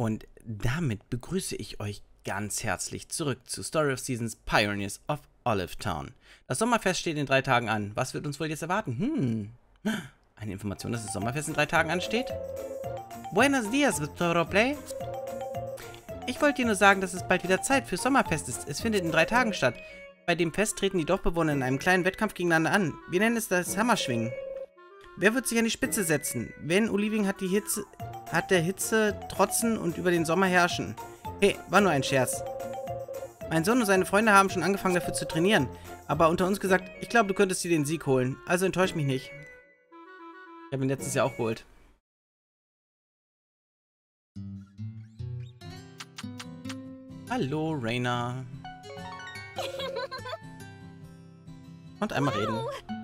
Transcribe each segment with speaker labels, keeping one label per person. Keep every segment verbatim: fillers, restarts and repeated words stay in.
Speaker 1: Und damit begrüße ich euch ganz herzlich zurück zu Story of Seasons Pioneers of Olive Town. Das Sommerfest steht in drei Tagen an. Was wird uns wohl jetzt erwarten? Hm. Eine Information, dass das Sommerfest in drei Tagen ansteht? Buenos dias, Victor Play. Ich wollte dir nur sagen, dass es bald wieder Zeit für Sommerfest ist. Es findet in drei Tagen statt. Bei dem Fest treten die Dorfbewohner in einem kleinen Wettkampf gegeneinander an. Wir nennen es das Hammerschwingen. Wer wird sich an die Spitze setzen? Wenn Oliving hat die Hitze, hat der Hitze trotzen und über den Sommer herrschen. Hey, war nur ein Scherz. Mein Sohn und seine Freunde haben schon angefangen dafür zu trainieren. Aber unter uns gesagt, ich glaube, du könntest dir den Sieg holen. Also enttäusch mich nicht. Ich habe ihn letztes Jahr auch geholt. Hallo, Raina. Und einmal reden.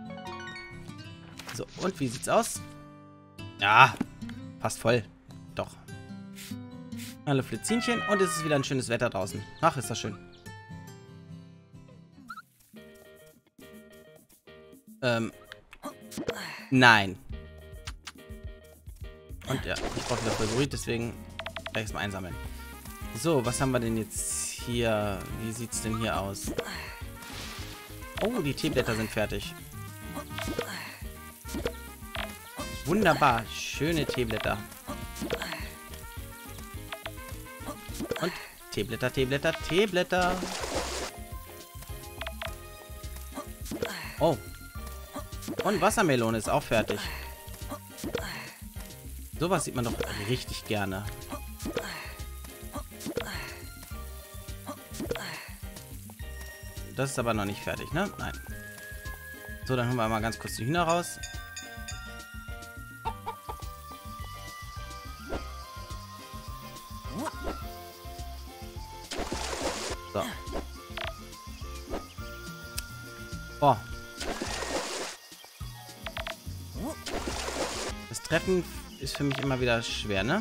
Speaker 1: So, und wie sieht's aus? Ja, passt voll. Doch. Hallo Flitzinchen. Und es ist wieder ein schönes Wetter draußen. Ach, ist das schön. Ähm. Nein. Und ja, ich brauche wieder Favorit, deswegen gleich erstmal einsammeln. So, was haben wir denn jetzt hier? Wie sieht's denn hier aus? Oh, die Teeblätter sind fertig. Wunderbar. Schöne Teeblätter. Und Teeblätter, Teeblätter, Teeblätter. Oh. Und Wassermelone ist auch fertig. Sowas sieht man doch richtig gerne. Das ist aber noch nicht fertig, ne? Nein. So, dann holen wir mal ganz kurz die Hühner raus. So. Oh. Das Treffen ist für mich immer wieder schwer, ne?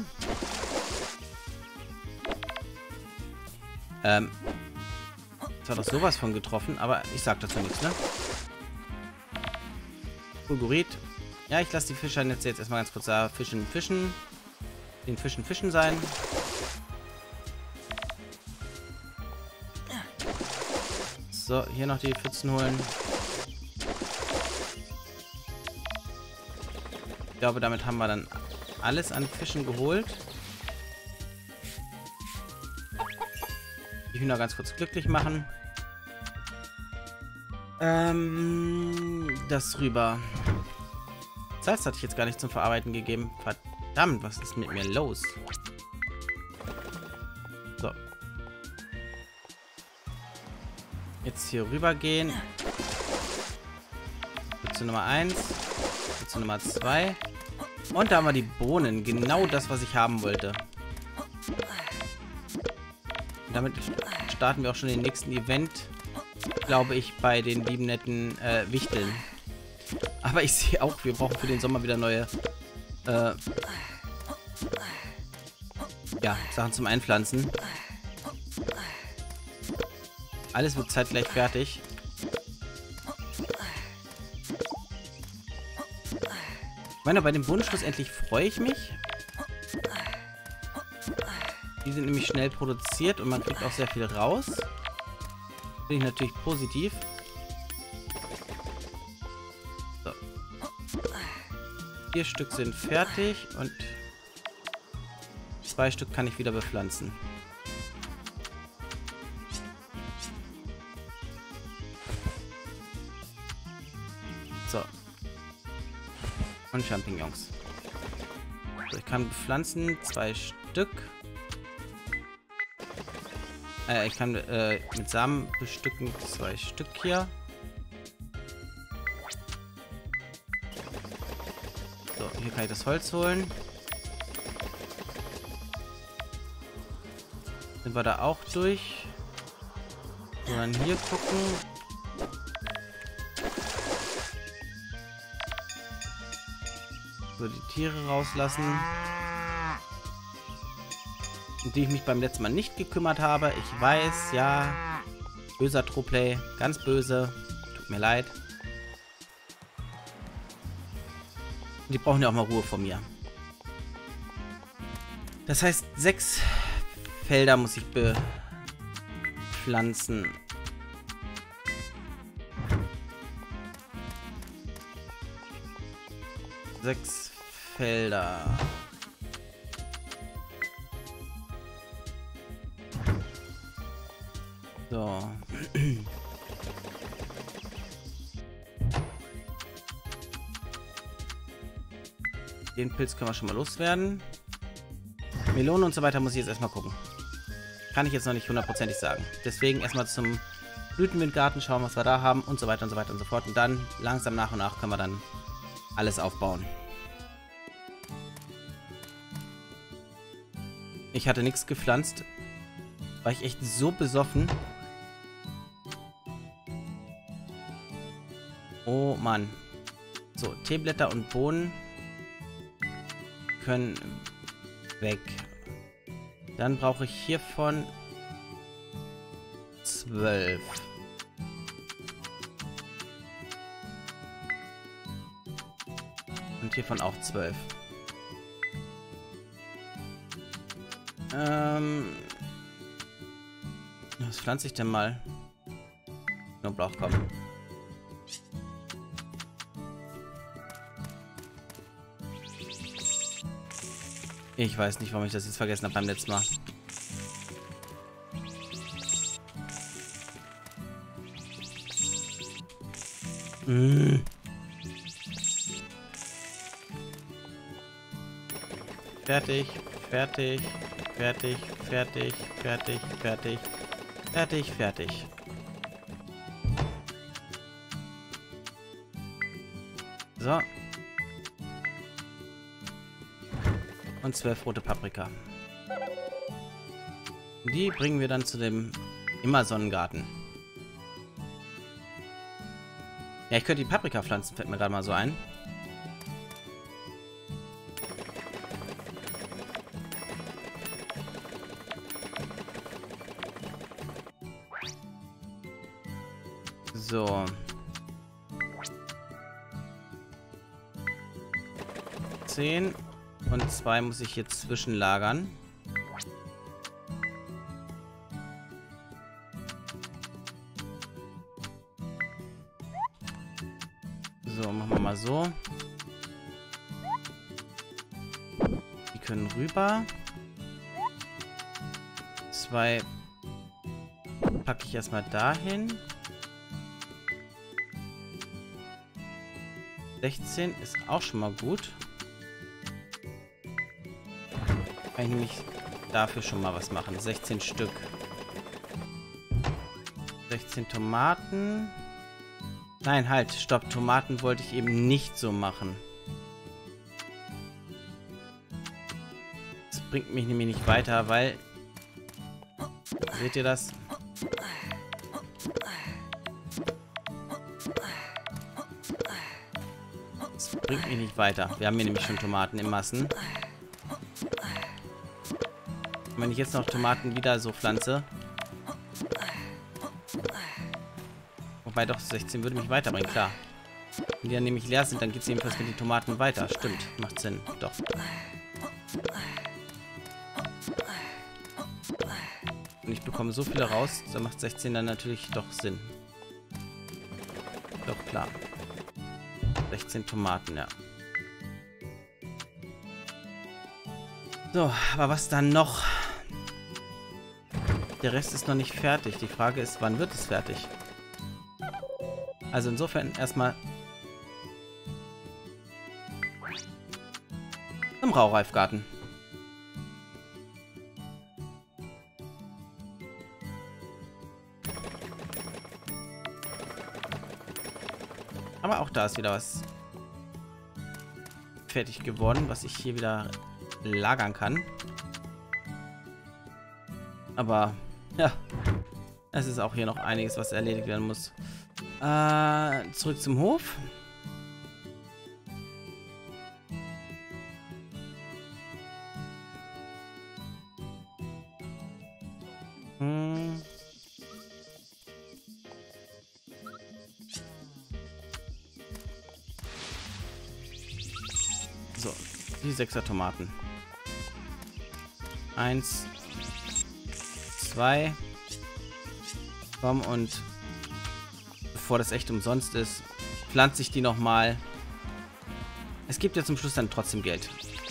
Speaker 1: Ähm. Das war doch sowas von getroffen, aber ich sag dazu nichts, ne? Fulgurit. Ja, ich lasse die Fischernetze jetzt erstmal ganz kurz da fischen, fischen. Den Fischen, fischen sein. So, hier noch die Pfützen holen. Ich glaube, damit haben wir dann alles an Fischen geholt. Die Hühner ganz kurz glücklich machen. Ähm, das rüber. Salz hatte ich jetzt gar nicht zum Verarbeiten gegeben. Verdammt, was ist mit mir los? So. Jetzt hier rüber gehen. Pfütze Nummer eins. Pfütze Nummer zwei. Und da haben wir die Bohnen. Genau das, was ich haben wollte. Und damit starten wir auch schon den nächsten Event, glaube ich, bei den lieben netten äh, Wichteln. Aber ich sehe auch, wir brauchen für den Sommer wieder neue äh, ja, Sachen zum Einpflanzen. Alles wird zeitgleich fertig. Ich meine, bei dem Bohnenschluss endlich freue ich mich. Die sind nämlich schnell produziert und man kriegt auch sehr viel raus. Finde ich natürlich positiv. So. Vier Stück sind fertig und zwei Stück kann ich wieder bepflanzen. So. Und Champignons. So, ich kann bepflanzen zwei Stück. Äh, ich kann äh, mit Samen bestücken zwei Stück hier. So, hier kann ich das Holz holen. Sind wir da auch durch? So, dann hier gucken. So, die Tiere rauslassen. Um die ich mich beim letzten Mal nicht gekümmert habe. Ich weiß, ja. Böser Troplay. Ganz böse. Tut mir leid. Die brauchen ja auch mal Ruhe von mir. Das heißt, sechs Felder muss ich bepflanzen. Sechs Felder. So. Den Pilz können wir schon mal loswerden. Melonen und so weiter muss ich jetzt erstmal gucken. Kann ich jetzt noch nicht hundertprozentig sagen. Deswegen erstmal zum Blütenwindgarten schauen, was wir da haben und so weiter und so weiter und so fort. Und dann langsam nach und nach können wir dann alles aufbauen. Ich hatte nichts gepflanzt. War ich echt so besoffen. Oh Mann. So, Teeblätter und Bohnen können weg. Dann brauche ich hiervon zwölf. Und hiervon auch zwölf. Ähm. Was pflanze ich denn mal? Knoblauch, komm. Ich weiß nicht, warum ich das jetzt vergessen habe beim letzten Mal. Mmh. Fertig, fertig, fertig, fertig, fertig, fertig, fertig, fertig. So. Und zwölf rote Paprika. Die bringen wir dann zu dem Immer-Sonnengarten. Ja, ich könnte die Paprika pflanzen, fällt mir gerade mal so ein. So. zehn. Und zwei muss ich hier zwischenlagern. So, machen wir mal so. Die können rüber. Zwei packe ich erstmal dahin. sechzehn ist auch schon mal gut. Kann ich nämlich dafür schon mal was machen. sechzehn Stück. sechzehn Tomaten. Nein, halt, stopp. Tomaten wollte ich eben nicht so machen. Das bringt mich nämlich nicht weiter, weil... Seht ihr das? Das bringt mich nicht weiter. Wir haben hier nämlich schon Tomaten in Massen. Wenn ich jetzt noch Tomaten wieder so pflanze. Wobei doch sechzehn würde mich weiterbringen, klar. Wenn die dann nämlich leer sind, dann geht es jedenfalls mit den Tomaten weiter. Stimmt, macht Sinn. Doch. Und ich bekomme so viele raus, da macht sechzehn dann natürlich doch Sinn. Doch, klar. sechzehn Tomaten, ja. So, aber was dann noch? Der Rest ist noch nicht fertig. Die Frage ist, wann wird es fertig? Also insofern erstmal im Raureifgarten. Aber auch da ist wieder was fertig geworden, was ich hier wieder lagern kann. Aber ja, es ist auch hier noch einiges, was erledigt werden muss. Äh, zurück zum Hof. Hm. So, die sechser Tomaten. Eins. Zwei. Komm, und bevor das echt umsonst ist, pflanze ich die nochmal. Es gibt ja zum Schluss dann trotzdem Geld.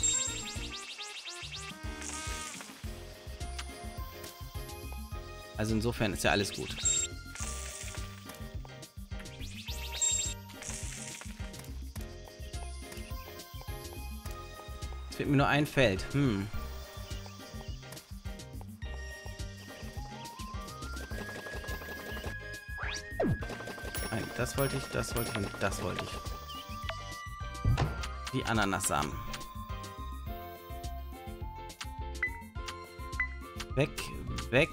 Speaker 1: Also insofern ist ja alles gut. Es fehlt mir nur ein Feld. Hm. Nein, das wollte ich, das wollte ich und das wollte ich. Die Ananassamen. Weg, weg.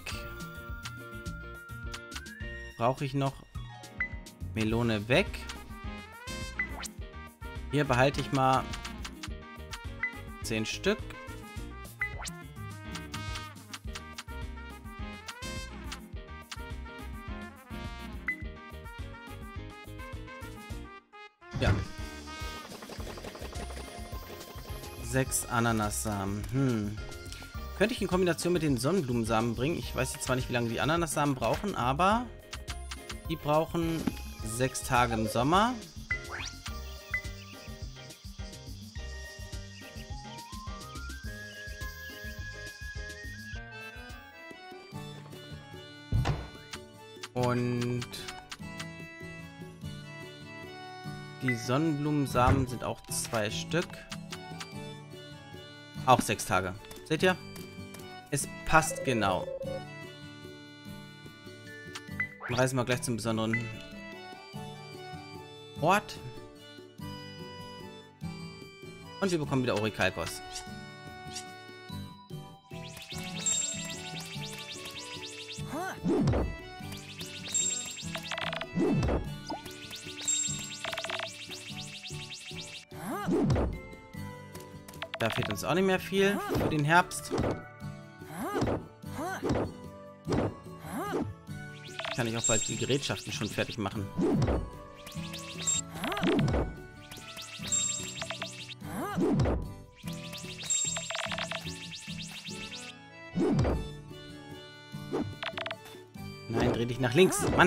Speaker 1: Brauche ich noch Melone weg. Hier behalte ich mal zehn Stück. Ja. Sechs Ananassamen. Hm. Könnte ich in Kombination mit den Sonnenblumensamen bringen. Ich weiß jetzt zwar nicht, wie lange die Ananassamen brauchen, aber die brauchen sechs Tage im Sommer. Und die Sonnenblumensamen sind auch zwei Stück. Auch sechs Tage. Seht ihr? Es passt genau. Dann reisen wir gleich zum besonderen Ort. Und wir bekommen wieder Orikalkos. Da fehlt uns auch nicht mehr viel für den Herbst. Kann ich auch bald die Gerätschaften schon fertig machen. Nein, dreh dich nach links. Mann!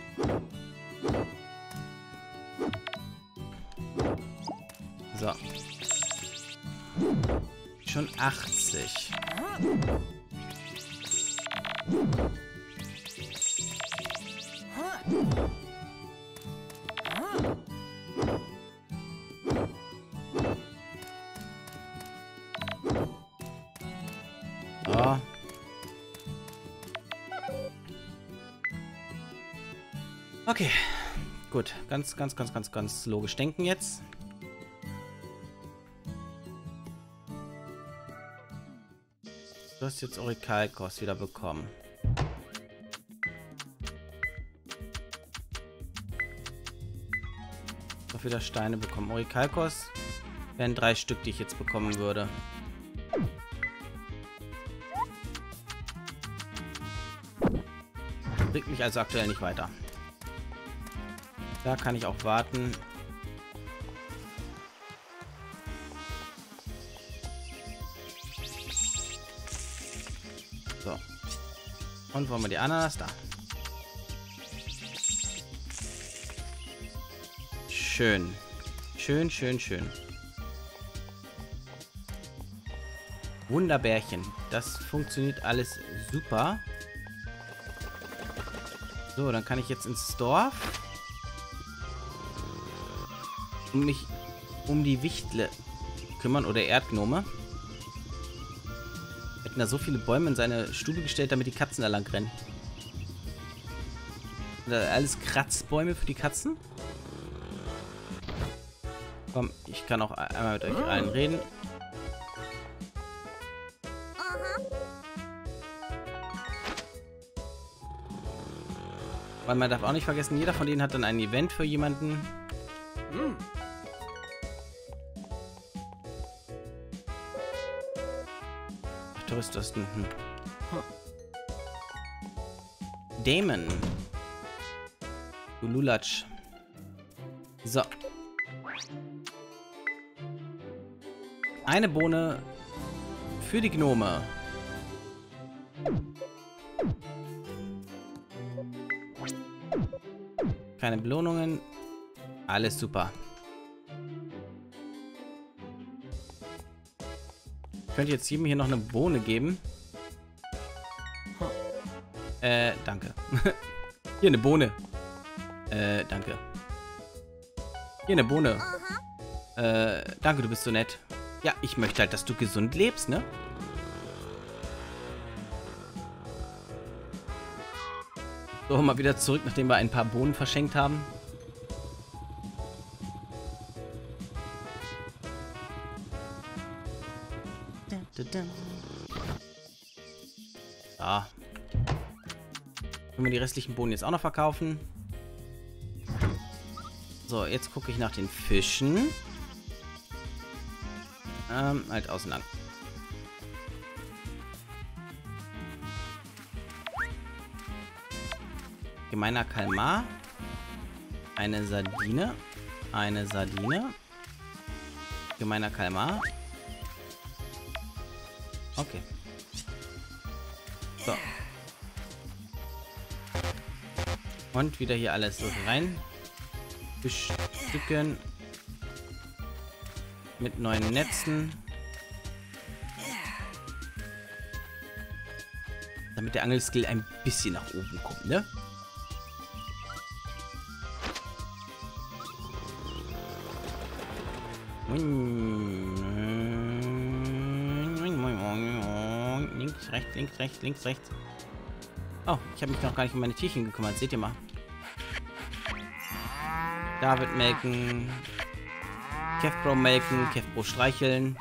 Speaker 1: So. Schon achtzig. So. Okay. Gut. Ganz, ganz, ganz, ganz, ganz logisch denken jetzt. Du hast jetzt Orikalkos wieder bekommen. Auch wieder Steine bekommen. Orikalkos wären drei Stück, die ich jetzt bekommen würde. Bringt mich also aktuell nicht weiter. Da kann ich auch warten. So. Und wollen wir die Ananas da? Schön. Schön, schön, schön. Wunderbärchen. Das funktioniert alles super. So, dann kann ich jetzt ins Dorf. Und mich um die Wichtle kümmern oder Erdgnome. Wir hätten da so viele Bäume in seine Stube gestellt, damit die Katzen da lang rennen. Da alles Kratzbäume für die Katzen. Komm, ich kann auch einmal mit euch allen reden. Weil man darf auch nicht vergessen, jeder von denen hat dann ein Event für jemanden. Hm. Ach, Touristen. Hm. Damon. Du Lulatsch. So. Eine Bohne für die Gnome. Keine Belohnungen. Alles super. Ich könnte jetzt jedem hier noch eine Bohne geben. Äh, danke. Hier eine Bohne. Äh, danke. Hier eine Bohne. Äh, danke, du bist so nett. Ja, ich möchte halt, dass du gesund lebst, ne? So, mal wieder zurück, nachdem wir ein paar Bohnen verschenkt haben. Ja. Können wir die restlichen Bohnen jetzt auch noch verkaufen? So, jetzt gucke ich nach den Fischen. Ähm, halt außen lang. Gemeiner Kalmar. Eine Sardine. Eine Sardine. Gemeiner Kalmar. Okay. So. Und wieder hier alles so rein. Bestücken. Mit neuen Netzen. Damit der Angelskill ein bisschen nach oben kommt, ne? Links, rechts, links, rechts, links, rechts. Oh, ich habe mich noch gar nicht um meine Tierchen gekümmert. Seht ihr mal. David melken. Kevbro melken. Kevbro streicheln.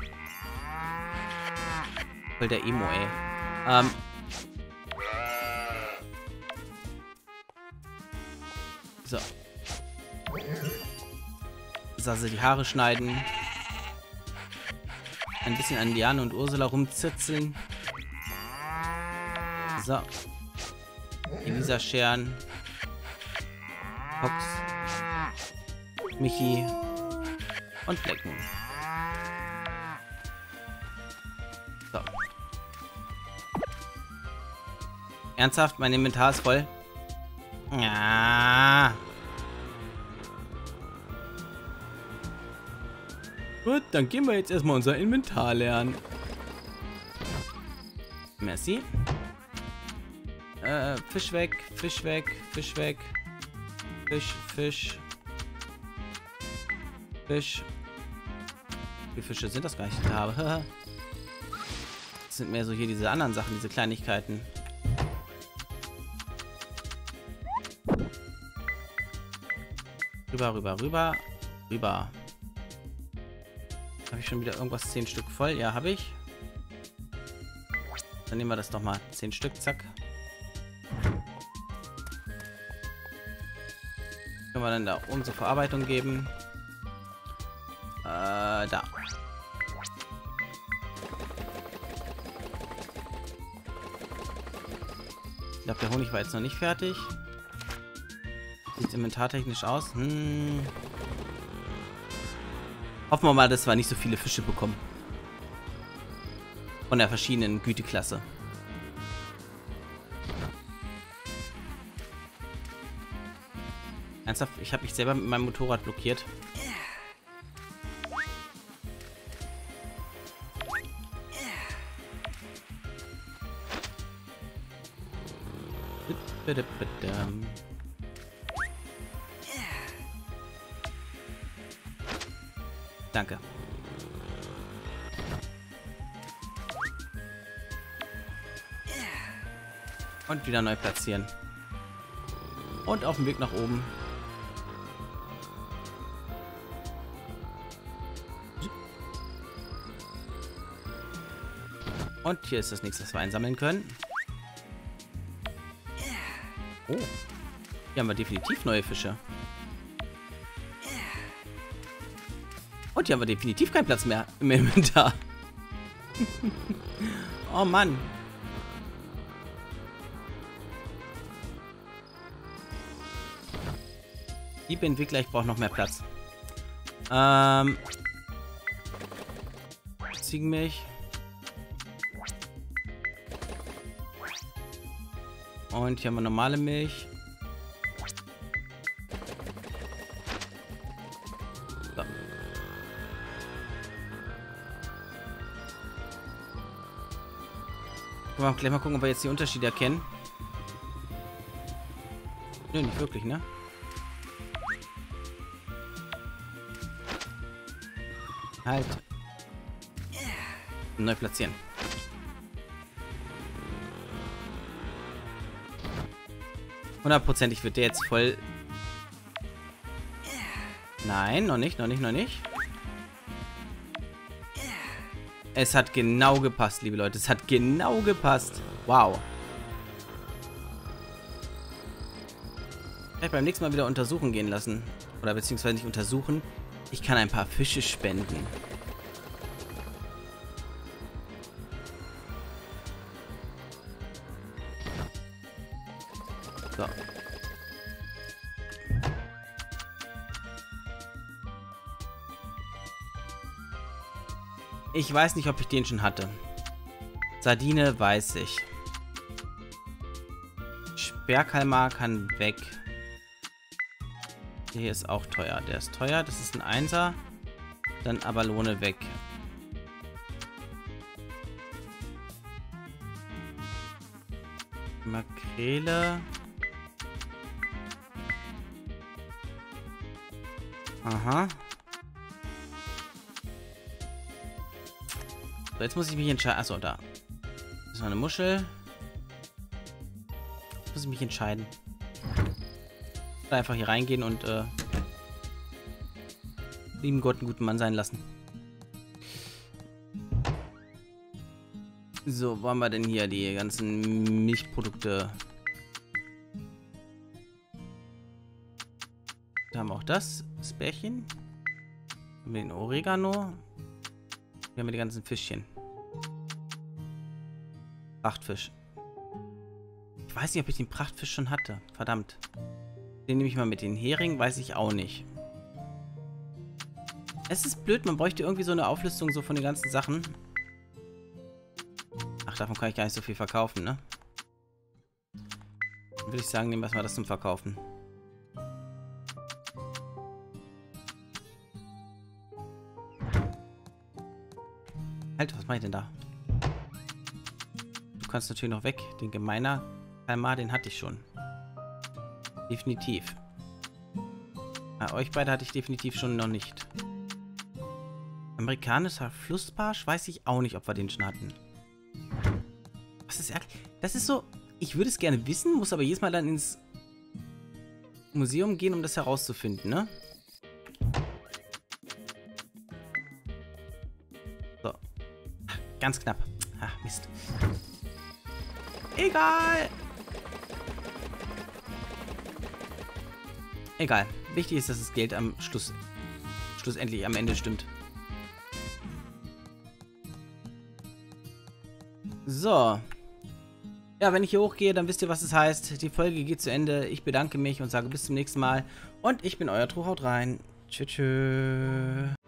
Speaker 1: Voll der Emo, ey. Ähm. So. Sasse die Haare schneiden. Ein bisschen an Liane und Ursula rumzitzeln. So. Elisa scheren. Fox. Michi. Und lecken. So. Ernsthaft? Mein Inventar ist voll? Ja. Gut, dann gehen wir jetzt erstmal unser Inventar lernen. Merci. Äh, Fisch weg, Fisch weg, Fisch weg. Fisch, Fisch. Fisch. Wie viele Fische sind das gar nicht, die ich habe? Das sind mehr so hier diese anderen Sachen, diese Kleinigkeiten. Rüber, rüber, rüber. Rüber. Habe ich schon wieder irgendwas? Zehn Stück voll? Ja, habe ich. Dann nehmen wir das doch mal. Zehn Stück, zack. Können wir dann da oben zur Verarbeitung geben. Äh, da. Ich glaube, der Honig war jetzt noch nicht fertig. Sieht inventartechnisch aus. Hm. Hoffen wir mal, dass wir nicht so viele Fische bekommen. Von der verschiedenen Güteklasse. Ernsthaft, ich habe mich selber mit meinem Motorrad blockiert. Danke. Und wieder neu platzieren. Und auf dem Weg nach oben. Und hier ist das nächste, was wir einsammeln können. Oh. Hier haben wir definitiv neue Fische. Und hier haben wir definitiv keinen Platz mehr im Inventar. Oh Mann. Liebe Entwickler, ich brauche noch mehr Platz. Ähm. Ziegenmilch. Und hier haben wir normale Milch. So. Können wir gleich mal gucken, ob wir jetzt die Unterschiede erkennen. Nö, nicht wirklich, ne? Halt. Neu platzieren. Hundertprozentig wird der jetzt voll... Nein, noch nicht, noch nicht, noch nicht. Es hat genau gepasst, liebe Leute. Es hat genau gepasst. Wow. Vielleicht beim nächsten Mal wieder untersuchen gehen lassen. Oder beziehungsweise nicht untersuchen. Ich kann ein paar Fische spenden. So. Ich weiß nicht, ob ich den schon hatte. Sardine weiß ich. Sperrkalmar kann weg. Der hier ist auch teuer. Der ist teuer. Das ist ein Einser. Dann Abalone weg. Makrele. Aha. So, jetzt muss ich mich entscheiden. Achso, da. Das ist noch eine Muschel. Jetzt muss ich mich entscheiden. Einfach hier reingehen und äh, lieben Gott einen guten Mann sein lassen. So, wo haben wir denn hier die ganzen Milchprodukte? Da haben wir auch das, das Bärchen. Haben wir den Oregano. Hier haben wir die ganzen Fischchen. Prachtfisch. Ich weiß nicht, ob ich den Prachtfisch schon hatte. Verdammt. Den nehme ich mal mit. Den Hering weiß ich auch nicht. Es ist blöd, man bräuchte irgendwie so eine Auflistung so von den ganzen Sachen. Ach, davon kann ich gar nicht so viel verkaufen, ne? Dann würde ich sagen, nehmen wir erstmal das zum Verkaufen. Halt, was mache ich denn da? Du kannst natürlich noch weg. Den gemeiner Kalmar, den hatte ich schon. Definitiv. Ah, euch beide hatte ich definitiv schon noch nicht. Amerikanischer Flussbarsch weiß ich auch nicht, ob wir den schon hatten. Was ist ärgerlich? Das ist so... Ich würde es gerne wissen, muss aber jedes Mal dann ins Museum gehen, um das herauszufinden, ne? So. Ach, ganz knapp. Ach, Mist. Egal. Egal. Wichtig ist, dass das Geld am Schluss... schlussendlich am Ende stimmt. So. Ja, wenn ich hier hochgehe, dann wisst ihr, was es heißt. Die Folge geht zu Ende. Ich bedanke mich und sage bis zum nächsten Mal. Und ich bin euer Tro. Haut rein. Tschüss. Tschüss.